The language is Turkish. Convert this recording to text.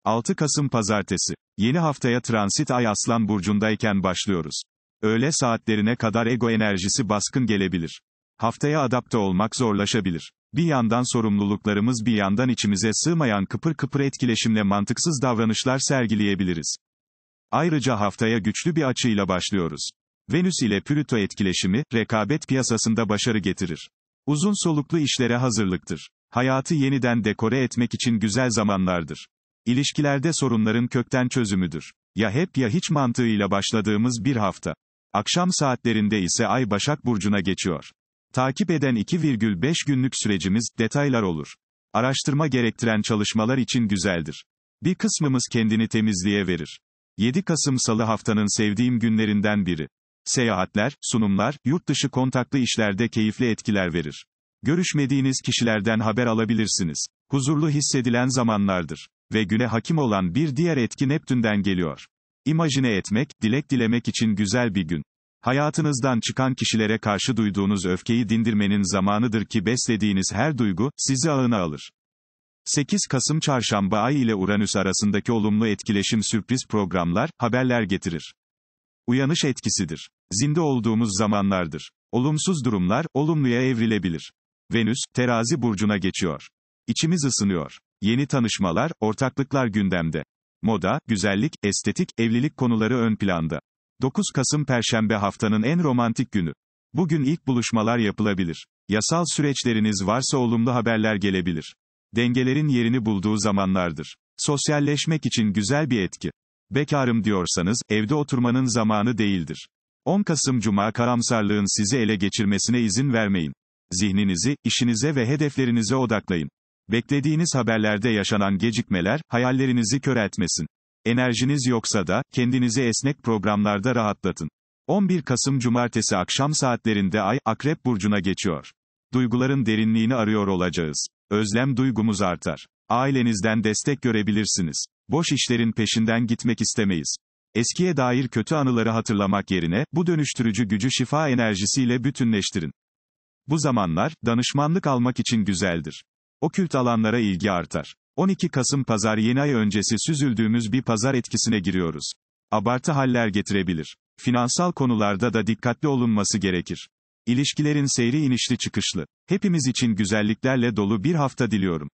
6 Kasım Pazartesi. Yeni haftaya transit ay Aslan burcundayken başlıyoruz. Öğle saatlerine kadar ego enerjisi baskın gelebilir. Haftaya adapte olmak zorlaşabilir. Bir yandan sorumluluklarımız, bir yandan içimize sığmayan kıpır kıpır etkileşimle mantıksız davranışlar sergileyebiliriz. Ayrıca haftaya güçlü bir açıyla başlıyoruz. Venüs ile Plüto etkileşimi, rekabet piyasasında başarı getirir. Uzun soluklu işlere hazırlıktır. Hayatı yeniden dekore etmek için güzel zamanlardır. İlişkilerde sorunların kökten çözümüdür. Ya hep ya hiç mantığıyla başladığımız bir hafta. Akşam saatlerinde ise Ay Başak Burcu'na geçiyor. Takip eden 2,5 günlük sürecimiz, detaylar olur. Araştırma gerektiren çalışmalar için güzeldir. Bir kısmımız kendini temizliğe verir. 7 Kasım Salı haftanın sevdiğim günlerinden biri. Seyahatler, sunumlar, yurt dışı kontaklı işlerde keyifli etkiler verir. Görüşmediğiniz kişilerden haber alabilirsiniz. Huzurlu hissedilen zamanlardır. Ve güne hakim olan bir diğer etki Neptün'den geliyor. İmajine etmek, dilek dilemek için güzel bir gün. Hayatınızdan çıkan kişilere karşı duyduğunuz öfkeyi dindirmenin zamanıdır ki beslediğiniz her duygu, sizi ağına alır. 8 Kasım Çarşamba Ay ile Uranüs arasındaki olumlu etkileşim sürpriz programlar, haberler getirir. Uyanış etkisidir. Zinde olduğumuz zamanlardır. Olumsuz durumlar, olumluya evrilebilir. Venüs, Terazi burcuna geçiyor. İçimiz ısınıyor. Yeni tanışmalar, ortaklıklar gündemde. Moda, güzellik, estetik, evlilik konuları ön planda. 9 Kasım Perşembe haftanın en romantik günü. Bugün ilk buluşmalar yapılabilir. Yasal süreçleriniz varsa olumlu haberler gelebilir. Dengelerin yerini bulduğu zamanlardır. Sosyalleşmek için güzel bir etki. Bekarım diyorsanız, evde oturmanın zamanı değildir. 10 Kasım Cuma karamsarlığın sizi ele geçirmesine izin vermeyin. Zihninizi, işinize ve hedeflerinize odaklayın. Beklediğiniz haberlerde yaşanan gecikmeler, hayallerinizi köreltmesin. Enerjiniz yoksa da, kendinizi esnek programlarda rahatlatın. 11 Kasım Cumartesi akşam saatlerinde Ay, Akrep Burcu'na geçiyor. Duyguların derinliğini arıyor olacağız. Özlem duygumuz artar. Ailenizden destek görebilirsiniz. Boş işlerin peşinden gitmek istemeyiz. Eskiye dair kötü anıları hatırlamak yerine, bu dönüştürücü gücü şifa enerjisiyle bütünleştirin. Bu zamanlar, danışmanlık almak için güzeldir. Okült alanlara ilgi artar. 12 Kasım Pazar yeni ay öncesi süzüldüğümüz bir pazar etkisine giriyoruz. Abartı haller getirebilir. Finansal konularda da dikkatli olunması gerekir. İlişkilerin seyri inişli çıkışlı. Hepimiz için güzelliklerle dolu bir hafta diliyorum.